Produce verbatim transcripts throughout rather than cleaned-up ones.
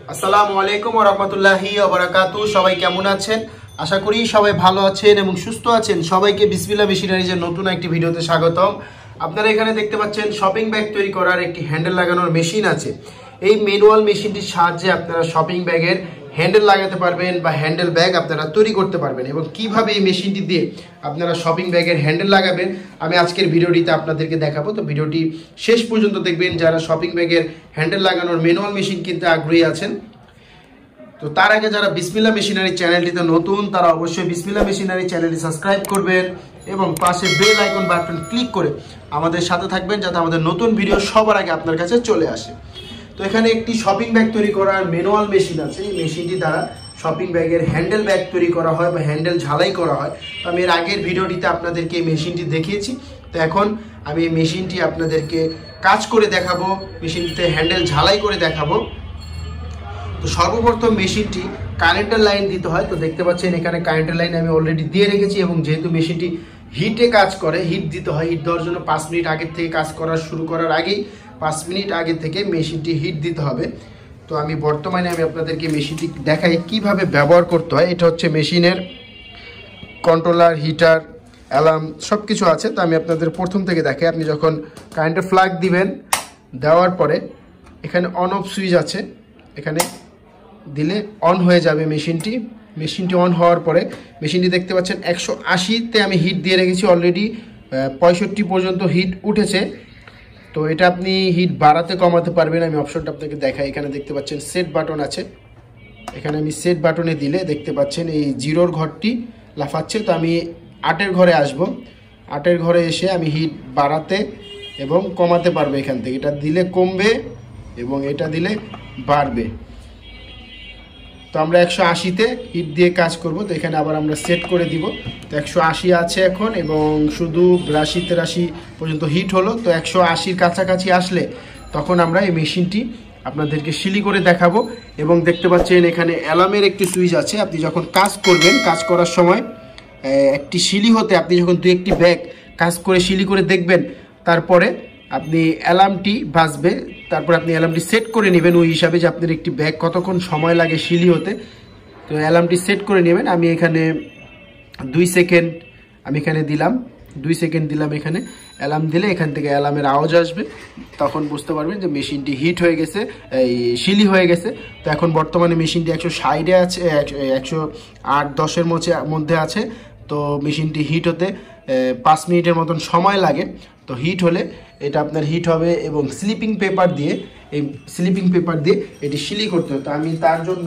আসসালামু আলাইকুম ওয়া রাহমাতুল্লাহি ওয়া বারাকাতুহু। সবাই কেমন আছেন? আশা করি সবাই ভালো আছেন এবং সুস্থ আছেন। সবাইকে বিসমিল্লাহ মেশিনারিজের নতুন একটি ভিডিওতে স্বাগতম। আপনারা এখানে দেখতে পাচ্ছেন শপিং ব্যাগ তৈরি করার একটি হ্যান্ডেল লাগানোর মেশিন আছে। এই ম্যানুয়াল মেশিনটির সাহায্যে আপনারা শপিং ব্যাগের হ্যান্ডেল লাগাতে পারবেন বা হ্যান্ডেল ব্যাগ আপনারা তৈরি করতে পারবেন এবং কিভাবে এই মেশিনটি দিয়ে আপনারা শপিং ব্যাগের হ্যান্ডেল লাগাবেন আমি আজকের ভিডিওটিতে আপনাদেরকে দেখাবো। তো ভিডিওটি শেষ পর্যন্ত দেখবেন যারা শপিং ব্যাগের হ্যান্ডেল লাগানোর ম্যানুয়াল মেশিন কিনতে আগ্রহী আছেন। তো তার আগে যারা বিসমিল্লাহ মেশিনারি চ্যানেলটিতে নতুন তারা অবশ্যই বিসমিল্লাহ মেশিনারি চ্যানেলটি সাবস্ক্রাইব করবেন এবং পাশে বেল আইকন বাটন ক্লিক করে আমাদের সাথে থাকবেন যাতে আমাদের নতুন ভিডিও সবার আগে আপনার কাছে চলে আসে। তো এখানে একটি শপিং ব্যাগ তৈরি করার ম্যানুয়াল মেশিন আছে। এই মেশিনটি দ্বারা শপিং ব্যাগের হ্যান্ডেল ব্যাগ তৈরি করা হয় বা হ্যান্ডেল ঝালাই করা হয়। তো আমি এর আগের ভিডিওটিতে আপনাদেরকে এই মেশিনটি দেখিয়েছি। তো এখন আমি এই মেশিনটি আপনাদেরকে কাজ করে দেখাবো, মেশিনটিতে হ্যান্ডেল ঝালাই করে দেখাবো। তো সর্বপ্রথম মেশিনটি কারেন্টের লাইন দিতে হয়। তো দেখতে পাচ্ছেন এখানে কারেন্টের লাইন আমি অলরেডি দিয়ে রেখেছি এবং যেহেতু মেশিনটি হিটে কাজ করে, হিট দিতে হয়। হিট দেওয়ার জন্য পাঁচ মিনিট আগের থেকে কাজ করা শুরু করার আগেই পাঁচ মিনিট আগে থেকে মেশিনটি হিট দিতে হবে। তো আমি বর্তমানে আমি আপনাদেরকে মেশিনটি দেখাই কিভাবে ব্যবহার করতে হয়। এটা হচ্ছে মেশিনের কন্ট্রোলার, হিটার, অ্যালার্ম সব কিছু আছে। তো আমি আপনাদের প্রথম থেকে দেখাই। আপনি যখন কারেন্টের ফ্ল্যাগ দিবেন, দেওয়ার পরে এখানে অন অফ সুইচ আছে, এখানে দিলে অন হয়ে যাবে মেশিনটি। মেশিনটি অন হওয়ার পরে মেশিনটি দেখতে পাচ্ছেন একশো আশিতে আমি হিট দিয়ে রেখেছি, অলরেডি পঁয়ষট্টি পর্যন্ত হিট উঠেছে। তো এটা আপনি হিট বাড়াতে কমাতে পারবেন। আমি অপশনটা আপনাকে দেখাই। এখানে দেখতে পাচ্ছেন সেট বাটন আছে, এখানে আমি সেট বাটনে দিলে দেখতে পাচ্ছেন এই জিরোর ঘরটি লাফাচ্ছে। তো আমি আটের ঘরে আসব, আটের ঘরে এসে আমি হিট বাড়াতে এবং কমাতে পারবো। এখান থেকে এটা দিলে কমবে এবং এটা দিলে বাড়বে। তো আমরা একশো আশিতে হিট দিয়ে কাজ করব। তো এখানে আবার আমরা সেট করে দিব। তো একশো আশি আছে এখন এবং শুধু বিরাশি তেরাশি পর্যন্ত হিট হলো। তো একশো আশির কাছাকাছি আসলে তখন আমরা এই মেশিনটি আপনাদেরকে সিলি করে দেখাবো। এবং দেখতে পাচ্ছেন এখানে অ্যালার্মের একটি সুইচ আছে। আপনি যখন কাজ করবেন, কাজ করার সময় একটি সিলি হতে আপনি যখন দু একটি ব্যাগ কাজ করে সিলি করে দেখবেন, তারপরে আপনি অ্যালার্মটি বাজবে। তারপর আপনি অ্যালার্মটি সেট করে নেবেন ওই হিসাবে যে আপনার একটি ব্যাগ কতক্ষণ সময় লাগে সিলি হতে। তো অ্যালার্মটি সেট করে নেবেন। আমি এখানে দুই সেকেন্ড আমি এখানে দিলাম, দুই সেকেন্ড দিলাম। এখানে অ্যালার্ম দিলে এখান থেকে অ্যালার্মের আওয়াজ আসবে, তখন বুঝতে পারবেন যে মেশিনটি হিট হয়ে গেছে, এই সিলি হয়ে গেছে। তো এখন বর্তমানে মেশিনটি একশো ষাটে আছে, একশো আট দশের মধ্যে আছে। তো মেশিনটি হিট হতে পাঁচ মিনিটের মতন সময় লাগে। তো হিট হলে এটা আপনার হিট হবে এবং স্লিপিং পেপার দিয়ে, এই স্লিপিং পেপার দিয়ে এটি সিলি করতে হবে। তো আমি তার জন্য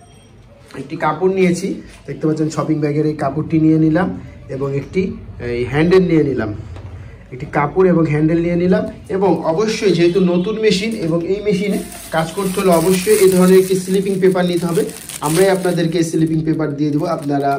একটি কাপড় নিয়েছি, দেখতে পাচ্ছেন শপিং ব্যাগের এই কাপড়টি নিয়ে নিলাম এবং একটি এই হ্যান্ডেল নিয়ে নিলাম, একটি কাপড় এবং হ্যান্ডেল নিয়ে নিলাম। এবং অবশ্যই যেহেতু নতুন মেশিন এবং এই মেশিনে কাজ করতে হলে অবশ্যই এই ধরনের একটি স্লিপিং পেপার নিতে হবে। আমরাই আপনাদেরকে স্লিপিং পেপার দিয়ে দেবো। আপনারা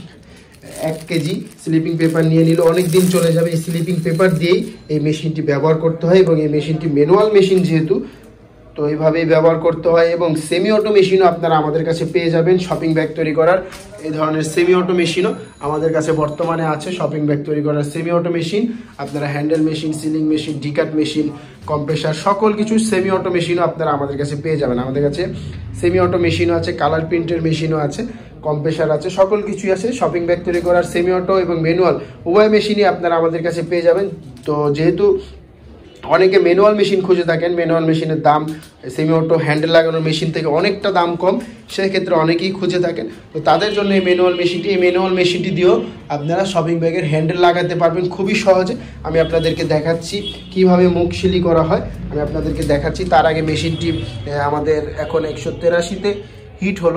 এক কেজি স্লিপিং পেপার নিয়ে নিলে অনেক দিন চলে যাবে। এই স্লিপিং পেপার দিয়েই এই মেশিনটি ব্যবহার করতে হয় এবং এই মেশিনটি ম্যানুয়াল মেশিন যেহেতু, তো এইভাবেই ব্যবহার করতে হয়। এবং সেমি অটো মেশিনও আপনারা আমাদের কাছে পেয়ে যাবেন। শপিং ব্যাগ তৈরি করার এই ধরনের সেমি অটো মেশিনও আমাদের কাছে বর্তমানে আছে। শপিং ব্যাগ তৈরি করার সেমি অটো মেশিন আপনারা handle machine, sealing machine, die cut machine, compressor সকল কিছু সেমি অটো মেশিনও আপনারা আমাদের কাছে পেয়ে যাবেন। আমাদের কাছে সেমি অটো মেশিনও আছে, কালার প্রিন্টের মেশিনও আছে, কম্প্রেসার আছে, সকল কিছুই আছে। শপিং ব্যাগ তৈরি করার সেমি অটো এবং ম্যানুয়াল উভয় মেশিনই আপনারা আমাদের কাছে পেয়ে যাবেন। তো যেহেতু অনেকে ম্যানুয়াল মেশিন খুঁজে থাকেন, ম্যানুয়াল মেশিনের দাম সেমি অটো হ্যান্ডেল লাগানোর মেশিন থেকে অনেকটা দাম কম, সেক্ষেত্রে অনেকেই খুঁজে থাকেন। তো তাদের জন্য এই ম্যানুয়াল মেশিনটি, এই ম্যানুয়াল মেশিনটি দিয়েও আপনারা শপিং ব্যাগের হ্যান্ডেল লাগাতে পারবেন খুবই সহজে। আমি আপনাদেরকে দেখাচ্ছি কিভাবে মুখ সিলি করা হয়, আমি আপনাদেরকে দেখাচ্ছি। তার আগে মেশিনটি আমাদের এখন একশো তেরাশিতে হিট হলো,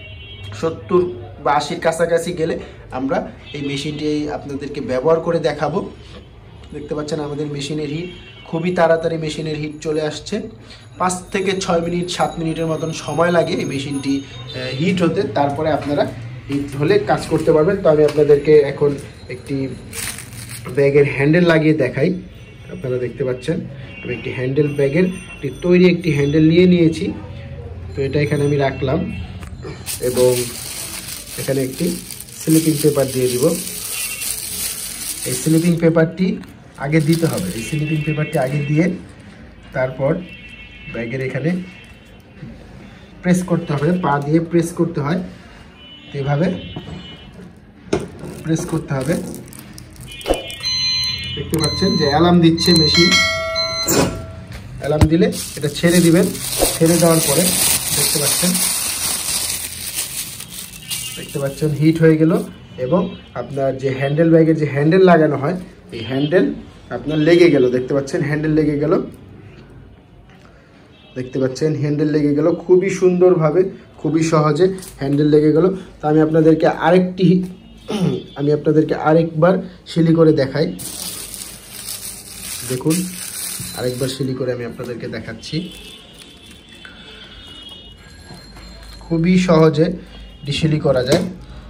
সত্তর বা আশির কাছাকাছি গেলে আমরা এই মেশিনটি আপনাদেরকে ব্যবহার করে দেখাবো। দেখতে পাচ্ছেন আমাদের মেশিনের হিট খুবই তাড়াতাড়ি, মেশিনের হিট চলে আসছে। পাঁচ থেকে ছয় মিনিট সাত মিনিটের মতন সময় লাগে এই মেশিনটি হিট হতে। তারপরে আপনারা হিট হলে কাজ করতে পারবেন। তো আমি আপনাদেরকে এখন একটি ব্যাগের হ্যান্ডেল লাগিয়ে দেখাই। আপনারা দেখতে পাচ্ছেন আমি একটি হ্যান্ডেল ব্যাগের একটি তৈরি একটি হ্যান্ডেল নিয়ে নিয়েছি। তো এটা এখানে আমি রাখলাম এবং এখানে একটি স্লিপিং পেপার দিয়ে দিব। এই স্লিপিং পেপারটি আগে দিতে হবে, এই স্লিপিং পেপারটি আগে দিয়ে তারপর ব্যাগের এখানে প্রেস করতে হবে, পা দিয়ে প্রেস করতে হয়, এভাবে প্রেস করতে হবে। দেখতে পাচ্ছেন যে অ্যালার্ম দিচ্ছে মেশিন, অ্যালার্ম দিলে এটা ছেড়ে দিবেন, ছেড়ে দেওয়ার পরে দেখতে পাচ্ছেন দেখতে পাচ্ছেন হিট হয়ে গেল এবং আপনার যে হ্যান্ডেল ব্যাগের যে হ্যান্ডেল লাগানো হয় এই হ্যান্ডেল আপনার লেগে গেল। দেখতে পাচ্ছেন হ্যান্ডেল লেগে গেল, দেখতে পাচ্ছেন হ্যান্ডেল লেগে গেল খুবই সুন্দরভাবে, খুবই সহজে হ্যান্ডেল লেগে গেল। তো আমি আপনাদেরকে আরেকটি আমি আপনাদেরকে আরেকবার সিলি করে দেখাই। দেখুন আরেকবার সিলি করে আমি আপনাদেরকে দেখাচ্ছি। খুবই সহজে ডিসিলি করা যায়।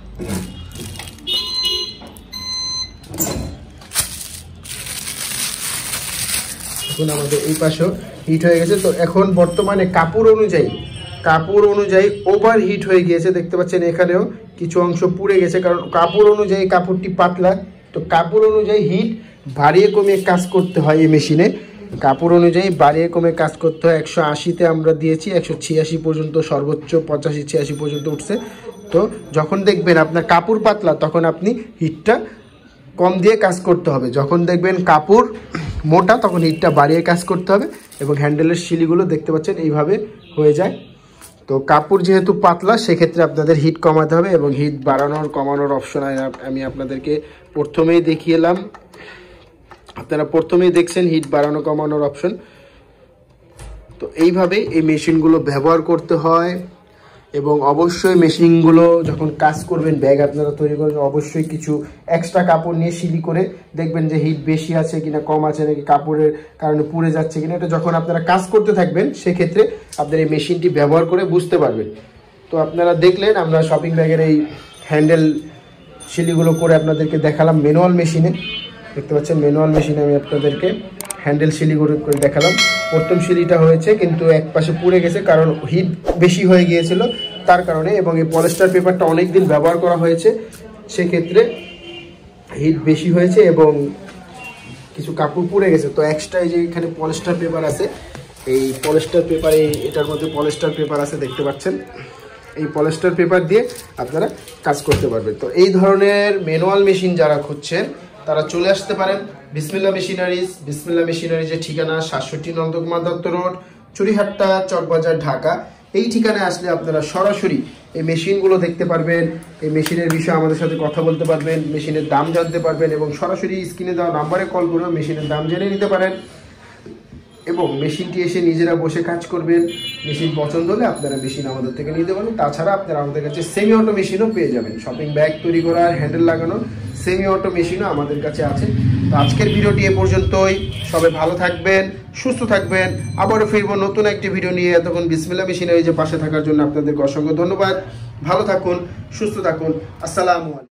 এখন আমাদের এই পাশেও হিট হয়ে গেছে। তো এখন বর্তমানে কাপড় অনুযায়ী কাপড় অনুযায়ী ওভার হিট হয়ে গিয়েছে। দেখতে পাচ্ছেন এখানেও কিছু অংশ পুড়ে গেছে, কারণ কাপড় অনুযায়ী কাপড়টি পাতলা, তো কাপড় অনুযায়ী হিট বাড়িয়ে কমিয়ে কাজ করতে হয় এই মেশিনে। কাপড় অনুযায়ী বাড়িয়ে কমে কাজ করতে হয়। একশো আশিতে আমরা দিয়েছি, একশো ছিয়াশি পর্যন্ত, সর্বোচ্চ পঁচাশি ছিয়াশি পর্যন্ত উঠছে। তো যখন দেখবেন আপনার কাপড় পাতলা তখন আপনি হিটটা কম দিয়ে কাজ করতে হবে, যখন দেখবেন কাপড় মোটা তখন হিটটা বাড়িয়ে কাজ করতে হবে। এবং হ্যান্ডেলের শিলিগুলো দেখতে পাচ্ছেন এইভাবে হয়ে যায়। তো কাপড় যেহেতু পাতলা সেক্ষেত্রে আপনাদের হিট কমাতে হবে এবং হিট বাড়ানোর কমানোর অপশন আমি আপনাদেরকে প্রথমেই দেখিয়ে এলাম। আপনারা প্রথমেই দেখছেন হিট বাড়ানো কমানোর অপশন। তো এইভাবেই এই মেশিনগুলো ব্যবহার করতে হয় এবং অবশ্যই মেশিনগুলো যখন কাজ করবেন, ব্যাগ আপনারা তৈরি করবেন, অবশ্যই কিছু এক্সট্রা কাপড় নিয়ে সিলি করে দেখবেন যে হিট বেশি আছে কিনা, কম আছে নাকি, কাপড়ের কারণে পুড়ে যাচ্ছে কিনা। এটা যখন আপনারা কাজ করতে থাকবেন সেক্ষেত্রে আপনার এই মেশিনটি ব্যবহার করে বুঝতে পারবেন। তো আপনারা দেখলেন আমরা শপিং ব্যাগের এই হ্যান্ডেল সিলিগুলো করে আপনাদেরকে দেখালাম ম্যানুয়াল মেশিনে। দেখতে পাচ্ছেন ম্যানুয়াল মেশিনে আমি আপনাদেরকে হ্যান্ডেল সিলি করে দেখালাম। প্রথম সিলিটা হয়েছে কিন্তু এক পাশে পুড়ে গেছে, কারণ হিট বেশি হয়ে গিয়েছিল তার কারণে, এবং এই পলিস্টার পেপারটা অনেক দিন ব্যবহার করা হয়েছে সেক্ষেত্রে হিট বেশি হয়েছে এবং কিছু কাপড় পুড়ে গেছে। তো এক্সট্রা এই যে এখানে পলিস্টার পেপার আছে, এই পলিস্টার পেপারে এটার মধ্যে পলিস্টার পেপার আছে দেখতে পাচ্ছেন, এই পলিস্টার পেপার দিয়ে আপনারা কাজ করতে পারবেন। তো এই ধরনের ম্যানুয়াল মেশিন যারা খুঁজছেন তারা চলে আসতে পারেন বিসমিল্লাহ মেশিনারিজ। বিসমিল্লাহ মেশিনারিজের ঠিকানা সাতষট্টি নন্দকুমার দত্ত রোড, চুরিহাট্টা, চকবাজার, ঢাকা। এই ঠিকানায় আসলে আপনারা সরাসরি এই মেশিনগুলো দেখতে পারবেন, এই মেশিনের বিষয়ে আমাদের সাথে কথা বলতে পারবেন, মেশিনের দাম জানতে পারবেন এবং সরাসরি স্ক্রিনে দেওয়া নাম্বারে কল করে মেশিনের দাম জেনে নিতে পারেন এবং মেশিনটি এসে নিজেরা বসে কাজ করবেন। মেশিন পছন্দ হলে আপনারা মেশিন আমাদের থেকে নিতে পারেন। তাছাড়া আপনারা আমাদের কাছে সেমি অটো মেশিনও পেয়ে যাবেন। শপিং ব্যাগ তৈরি করার, হ্যান্ডেল লাগানোর সেমি অটো মেশিনও আমাদের কাছে আছে। তো আজকের ভিডিওটি এ পর্যন্তই। সবাই ভালো থাকবেন, সুস্থ থাকবেন। আবারও ফিরবো নতুন একটি ভিডিও নিয়ে। এতক্ষণ বিসমিল্লাহ মেশিনারিজের পাশে থাকার জন্য আপনাদেরকে অসংখ্য ধন্যবাদ। ভালো থাকুন, সুস্থ থাকুন। আসসালামু আলাইকুম।